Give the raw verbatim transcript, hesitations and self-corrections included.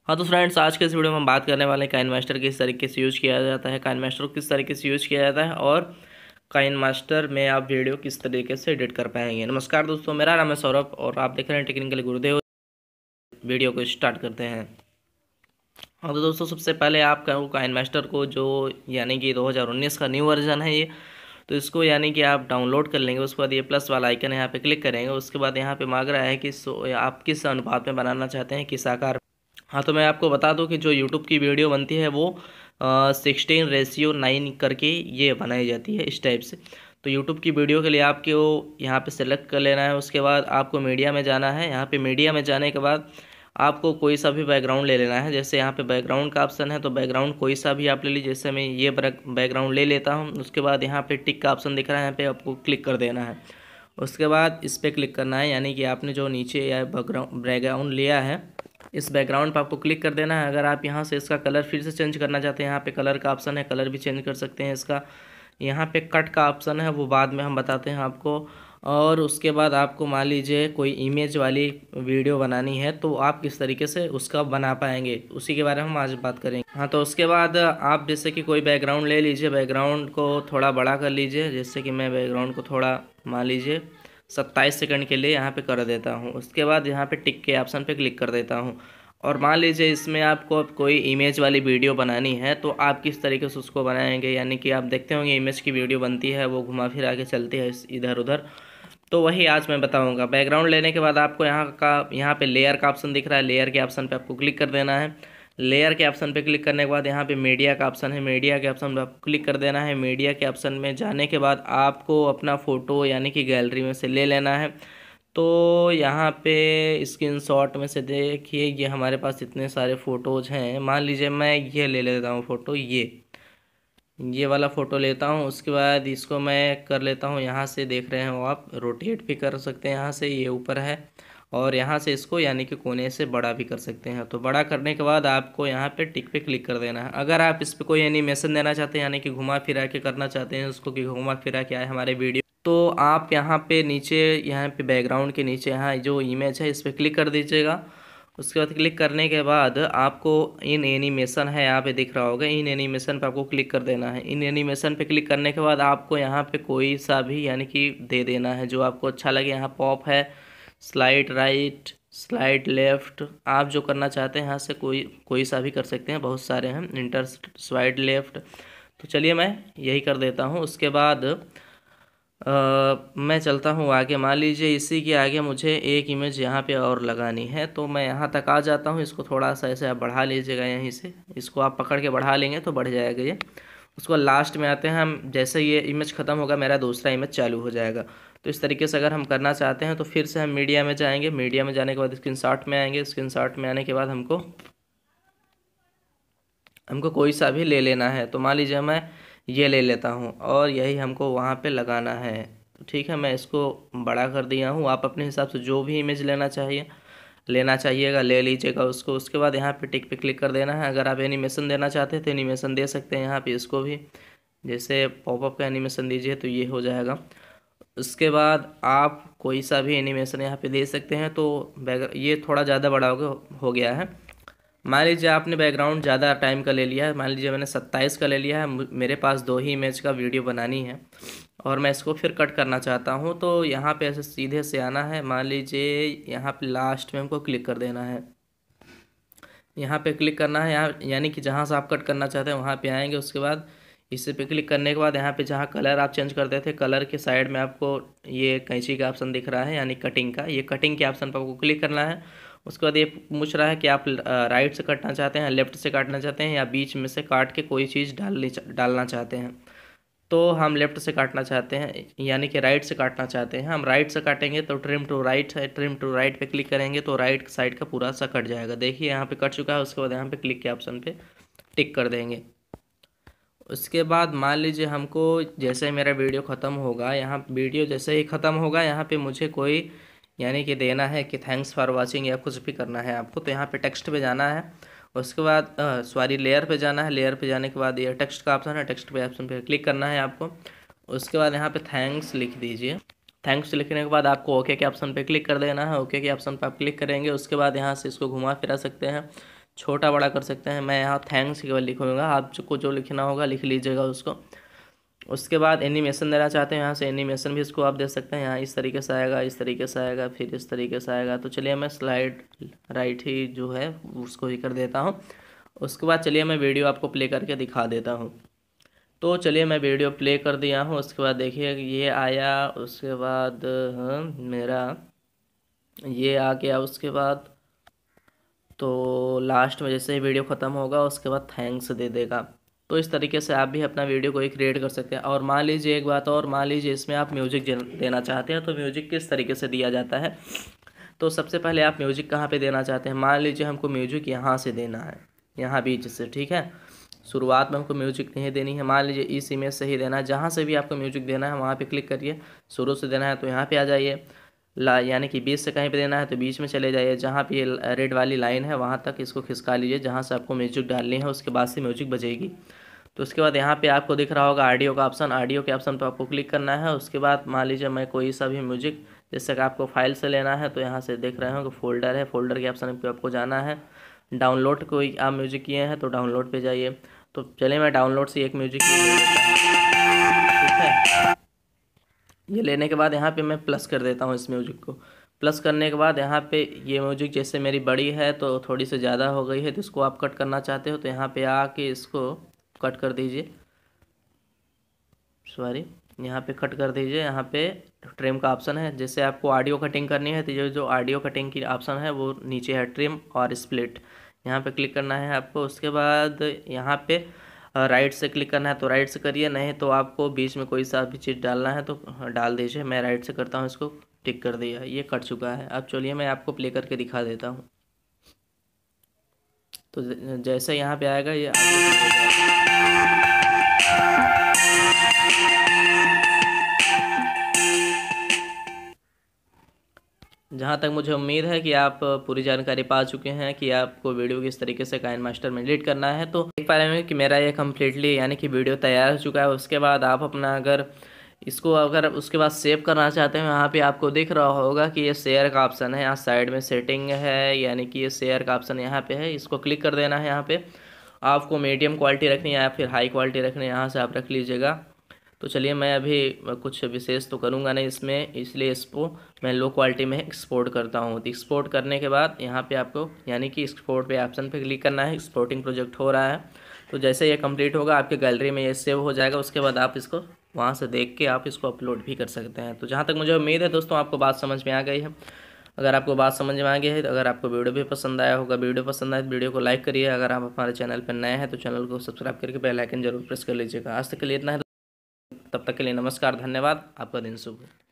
हाँ तो फ्रेंड्स, आज के इस वीडियो में हम बात करने वाले हैं काइन मास्टर किस तरीके से यूज़ किया जाता है, काइन मास्टर को किस तरीके से यूज़ किया जाता है और काइन मास्टर में आप वीडियो किस तरीके से एडिट कर पाएंगे। नमस्कार दोस्तों, मेरा नाम है सौरभ और आप देख रहे हैं टेक्निकल गुरुदेव। वीडियो को स्टार्ट करते हैं। हाँ तो दोस्तों, सबसे पहले आप कहो काइन मास्टर को, जो यानी कि दो हज़ार उन्नीस का न्यू वर्जन है ये, तो इसको यानी कि आप डाउनलोड कर लेंगे। उसके बाद ये प्लस वाला आइकन है, यहाँ पे क्लिक करेंगे। उसके बाद यहाँ पे मांग रहा है कि सो आप किस अनुपात में बनाना चाहते हैं, किस आकार। हाँ तो मैं आपको बता दूं कि जो यूट्यूब की वीडियो बनती है वो सिक्सटीन रेशियो नाइन करके ये बनाई जाती है इस टाइप से। तो यूट्यूब की वीडियो के लिए आपको यहाँ पे सेलेक्ट कर लेना है। उसके बाद आपको मीडिया में जाना है। यहाँ पे मीडिया में जाने के बाद आपको कोई सा भी बैकग्राउंड ले लेना है। जैसे यहाँ पे बैकग्राउंड का ऑप्शन है, तो बैकग्राउंड कोई सा भी आप ले लीजिए। जैसे मैं ये बैकग्राउंड ले लेता हूँ। उसके बाद यहाँ पे टिक का ऑप्शन दिख रहा है, यहाँ पे आपको क्लिक कर देना है। उसके बाद इस पर क्लिक करना है, यानी कि आपने जो नीचे या बैकग्राउंड बैकग्राउंड लिया है, इस बैकग्राउंड पर आपको क्लिक कर देना है। अगर आप यहाँ से इसका कलर फिर से चेंज करना चाहते हैं, यहाँ पे कलर का ऑप्शन है, कलर भी चेंज कर सकते हैं इसका। यहाँ पे कट का ऑप्शन है, वो बाद में हम बताते हैं आपको। और उसके बाद आपको मान लीजिए कोई इमेज वाली वीडियो बनानी है, तो आप किस तरीके से उसका बना पाएंगे, उसी के बारे में हम आज बात करेंगे। हाँ तो उसके बाद आप जैसे कि कोई बैकग्राउंड ले लीजिए, बैकग्राउंड को थोड़ा बड़ा कर लीजिए। जैसे कि मैं बैकग्राउंड को थोड़ा मान लीजिए सत्ताईस सेकंड के लिए यहाँ पे कर देता हूँ। उसके बाद यहाँ पे टिक के ऑप्शन पे क्लिक कर देता हूँ। और मान लीजिए इसमें आपको अब कोई इमेज वाली वीडियो बनानी है, तो आप किस तरीके से उसको बनाएंगे। यानी कि आप देखते होंगे इमेज की वीडियो बनती है, वो घुमा फिरा के चलती है इधर उधर, तो वही आज मैं बताऊंगा। बैकग्राउंड लेने के बाद आपको यहाँ का यहाँ पे लेयर का ऑप्शन दिख रहा है, लेयर के ऑप्शन पे आपको क्लिक कर देना है। लेयर के ऑप्शन पे क्लिक करने के बाद यहाँ पे मीडिया का ऑप्शन है, मीडिया के ऑप्शन पे आपको क्लिक कर देना है। मीडिया के ऑप्शन में जाने के बाद आपको अपना फ़ोटो यानी कि गैलरी में से ले लेना है। तो यहाँ पे स्क्रीनशॉट में से देखिए, ये हमारे पास इतने सारे फ़ोटोज़ हैं। मान लीजिए मैं ये ले लेता हूँ फ़ोटो, ये ये वाला फ़ोटो लेता हूँ। उसके बाद इसको मैं कर लेता हूँ, यहाँ से देख रहे हो आप, रोटेट भी कर सकते हैं यहाँ से, ये ऊपर है। और यहाँ से इसको यानी कि कोने से बड़ा भी कर सकते हैं। तो बड़ा करने के बाद आपको यहाँ पे टिक पे क्लिक कर देना है। अगर आप इस पर कोई एनिमेशन देना चाहते हैं, यानी कि घुमा फिरा के करना चाहते हैं उसको, कि घुमा फिरा के आए हमारे वीडियो, तो आप यहाँ पे नीचे, यहाँ पे बैकग्राउंड के नीचे यहाँ जो इमेज है इस पर क्लिक कर दीजिएगा। उसके बाद क्लिक करने के बाद आपको इन एनिमेशन है, यहाँ पे दिख रहा होगा, इन एनिमेशन पे आपको क्लिक कर देना है। इन एनिमेशन पे क्लिक करने के बाद आपको यहाँ पे कोई सा भी यानी कि दे देना है जो आपको अच्छा लगे। यहाँ पॉप है, स्लाइड राइट, स्लाइड लेफ्ट, आप जो करना चाहते हैं यहाँ से कोई कोई सा भी कर सकते हैं, बहुत सारे हैं, इंटर स्लाइड लेफ्ट। तो चलिए मैं यही कर देता हूँ। उसके बाद अ, मैं चलता हूँ आगे। मान लीजिए इसी के आगे मुझे एक इमेज यहाँ पे और लगानी है, तो मैं यहाँ तक आ जाता हूँ। इसको थोड़ा सा ऐसे आप बढ़ा लीजिएगा, यहीं से इसको आप पकड़ के बढ़ा लेंगे तो बढ़ जाएगा ये। उसको लास्ट में आते हैं हम, जैसे ये इमेज ख़त्म होगा मेरा दूसरा इमेज चालू हो जाएगा। तो इस तरीके से अगर हम करना चाहते हैं तो फिर से हम मीडिया में जाएंगे। मीडिया में जाने के बाद स्क्रीनशॉट में आएंगे। स्क्रीनशॉट में आने के बाद हमको हमको कोई सा भी ले लेना है। तो मान लीजिए मैं ये ले लेता हूँ और यही हमको वहाँ पे लगाना है। तो ठीक है, मैं इसको बड़ा कर दिया हूँ। आप अपने हिसाब से जो भी इमेज लेना चाहिए लेना चाहिएगा ले लीजिएगा उसको। उसके बाद यहाँ पे टिक पे क्लिक कर देना है। अगर आप एनिमेशन देना चाहते हैं तो एनिमेशन दे सकते हैं यहाँ पे, इसको भी जैसे पॉपअप का एनिमेशन दीजिए तो ये हो जाएगा। उसके बाद आप कोई सा भी एनिमेशन यहाँ पे दे सकते हैं। तो बैक ये थोड़ा ज़्यादा बड़ा हो गया हो गया है। मान लीजिए आपने बैकग्राउंड ज़्यादा टाइम का ले लिया है, मान लीजिए मैंने सत्ताईस का ले लिया है, मेरे पास दो ही इमेज का वीडियो बनानी है और मैं इसको फिर कट करना चाहता हूँ। तो यहाँ पे ऐसे सीधे से आना है। मान लीजिए यहाँ पे लास्ट में हमको क्लिक कर देना है। यहाँ पे क्लिक करना है, यहाँ यानी कि जहाँ से आप कट करना चाहते हैं वहाँ पे आएंगे। उसके बाद इस पे क्लिक करने के बाद यहाँ पे जहाँ कलर आप चेंज करते थे, कलर के साइड में आपको ये कैंची का ऑप्शन दिख रहा है, यानी कटिंग का, ये कटिंग के ऑप्शन पर आपको क्लिक करना है। उसके बाद ये पूछ रहा है कि आप राइट से काटना चाहते हैं, लेफ्ट से काटना चाहते हैं, या बीच में से काट के कोई चीज़ डालनी डालना चाहते हैं। तो हम लेफ़्ट से काटना चाहते हैं, यानी कि राइट से काटना चाहते हैं। हम राइट से काटेंगे तो ट्रिम टू राइट है, ट्रिम टू राइट पे क्लिक करेंगे तो राइट साइड का पूरा सा कट जाएगा। देखिए यहाँ पे कट चुका है। उसके बाद यहाँ पे क्लिक के ऑप्शन पे टिक कर देंगे। उसके बाद मान लीजिए हमको जैसे मेरा वीडियो ख़त्म होगा, यहाँ वीडियो जैसे ही ख़त्म होगा यहाँ पे मुझे कोई यानी कि देना है कि थैंक्स फॉर वाचिंग या कुछ भी करना है आपको। तो यहाँ पे टेक्स्ट पे जाना है। उसके बाद सॉरी लेयर पे जाना है। लेयर पे जाने के बाद ये टेक्स्ट का ऑप्शन है, टेक्स्ट पे ऑप्शन पे क्लिक करना है आपको। उसके बाद यहाँ पे थैंक्स लिख दीजिए। थैंक्स लिखने के बाद आपको ओके के ऑप्शन पे क्लिक कर देना है। ओके के ऑप्शन पे आप क्लिक करेंगे। उसके बाद यहाँ से इसको घुमा फिरा सकते हैं। छोटा बड़ा कर सकते हैं। मैं यहाँ थैंक्स केवल लिखूँगा, आपको जो लिखना होगा लिख लीजिएगा उसको। उसके बाद एनिमेशन देना चाहते हैं, यहाँ से एनिमेशन भी इसको आप दे सकते हैं। यहाँ इस तरीके से आएगा, इस तरीके से आएगा, फिर इस तरीके से आएगा। तो चलिए मैं स्लाइड राइट ही जो है उसको ही कर देता हूँ। उसके बाद चलिए मैं वीडियो आपको प्ले करके दिखा देता हूँ। तो चलिए मैं वीडियो प्ले कर दिया हूँ। उसके बाद देखिए ये आया, उसके बाद हाँ, मेरा ये आ गया। उसके बाद तो लास्ट में जैसे ही वीडियो ख़त्म होगा उसके बाद थैंक्स दे देगा। तो इस तरीके से आप भी अपना वीडियो को ही क्रिएट कर सकते हैं। और मान लीजिए एक बात और, मान लीजिए इसमें आप म्यूजिक देना चाहते हैं, तो म्यूजिक किस तरीके से दिया जाता है। तो सबसे पहले आप म्यूजिक कहाँ पे देना चाहते हैं। मान लीजिए हमको म्यूजिक यहाँ से देना है, यहाँ बीच से, ठीक है। शुरुआत में हमको म्यूजिक नहीं देनी है, मान लीजिए इस इमेज से ही देना है। जहाँ से भी आपको म्यूजिक देना है वहाँ पे क्लिक करिए। शुरू से देना है तो यहाँ पे आ जाइए, ला यानी कि बीच से कहीं पे देना है तो बीच में चले जाइए। जहाँ पे ये रेड वाली लाइन है वहाँ तक इसको खिसका लीजिए, जहाँ से आपको म्यूजिक डालनी है उसके बाद से म्यूजिक बजेगी। तो उसके बाद यहाँ पे आपको दिख रहा होगा ऑडियो का ऑप्शन, ऑडियो के ऑप्शन पर आपको क्लिक करना है। उसके बाद मान लीजिए मैं कोई सा भी म्यूजिक, जैसे कि आपको फाइल से लेना है तो यहाँ से देख रहे हो कि फोल्डर है, फोल्डर के ऑप्शन पे आपको जाना है। डाउनलोड कोई आप म्यूजिक किए हैं तो डाउनलोड पे जाइए। तो चलिए मैं डाउनलोड से एक म्यूजिक ले लेता हूँ, ठीक है। ये लेने के बाद यहाँ पे मैं प्लस कर देता हूँ इस म्यूजिक को। प्लस करने के बाद यहाँ पे ये म्यूजिक जैसे मेरी बड़ी है तो थोड़ी सी ज़्यादा हो गई है, तो इसको आप कट करना चाहते हो तो यहाँ पे आके इसको कट कर दीजिए। सॉरी, यहाँ पे कट कर दीजिए। यहाँ पे ट्रिम का ऑप्शन है, जैसे आपको ऑडियो कटिंग करनी है तो ये जो ऑडियो कटिंग की ऑप्शन है वो नीचे है, ट्रिम और स्प्लिट। यहाँ पे क्लिक करना है आपको। उसके बाद यहाँ पे राइट से क्लिक करना है तो राइट से करिए, नहीं तो आपको बीच में कोई सा भी चीज़ डालना है तो डाल दीजिए। मैं राइट से करता हूँ, इसको टिक कर दिया, ये कट चुका है। अब चलिए मैं आपको प्ले करके दिखा देता हूँ। तो जैसे यहाँ पे आएगा ये जहाँ तक मुझे उम्मीद है कि आप पूरी जानकारी पा चुके हैं कि आपको वीडियो किस तरीके से काइनमास्टर में एडिट करना है। तो देख पा रहे हैं कि मेरा ये कम्प्लीटली यानी कि वीडियो तैयार हो चुका है। उसके बाद आप अपना अगर इसको अगर उसके बाद सेव करना चाहते हैं, यहाँ पे आपको दिख रहा होगा कि ये शेयर का ऑप्शन है, यहाँ साइड में सेटिंग है, यानी कि ये शेयर का ऑप्शन यहाँ पे है, इसको क्लिक कर देना है। यहाँ पे आपको मीडियम क्वालिटी रखनी है या फिर हाई क्वालिटी रखनी है, यहाँ से आप रख लीजिएगा। तो चलिए मैं अभी कुछ विशेष तो करूँगा नहीं इसमें, इसलिए इसको मैं लो क्वालिटी में एक्सपोर्ट करता हूँ। तो एक्सपोर्ट करने के बाद यहाँ पे आपको यानी कि एक्सपोर्ट पे ऑप्शन पे क्लिक करना है। एक्सपोर्टिंग प्रोजेक्ट हो रहा है, तो जैसे ये कंप्लीट होगा आपके गैलरी में ये सेव हो जाएगा। उसके बाद आप इसको वहाँ से देख के आप इसको अपलोड भी कर सकते हैं। तो जहाँ तक मुझे उम्मीद है दोस्तों आपको बात समझ में आ गई है। अगर आपको बात समझ में आ गई है, अगर आपको वीडियो भी पसंद आया होगा, वीडियो पसंद आए तो वीडियो को लाइक करिए। अगर आप हमारे चैनल पर नए हैं तो चैनल को सब्सक्राइब करके बेल आइकन जरूर प्रेस कर लीजिएगा। आज तक के लिए इतना है, तब तक के लिए नमस्कार, धन्यवाद, आपका दिन शुभ हो।